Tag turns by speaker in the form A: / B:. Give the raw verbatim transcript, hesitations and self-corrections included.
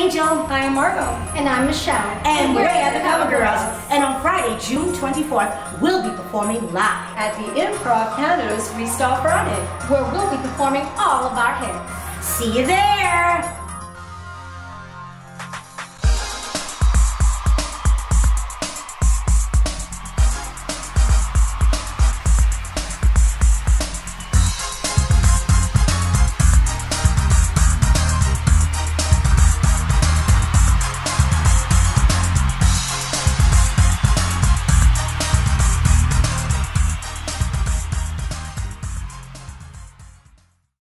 A: Angel.
B: I am Margot.
C: And I'm Michelle.
A: And, and we're, we're at the Cover Girls. And on Friday, June twenty-fourth, we'll be performing live
B: at the Improv Canada's Freestyle Friday,
C: where we'll be performing all of our hits.
A: See you there!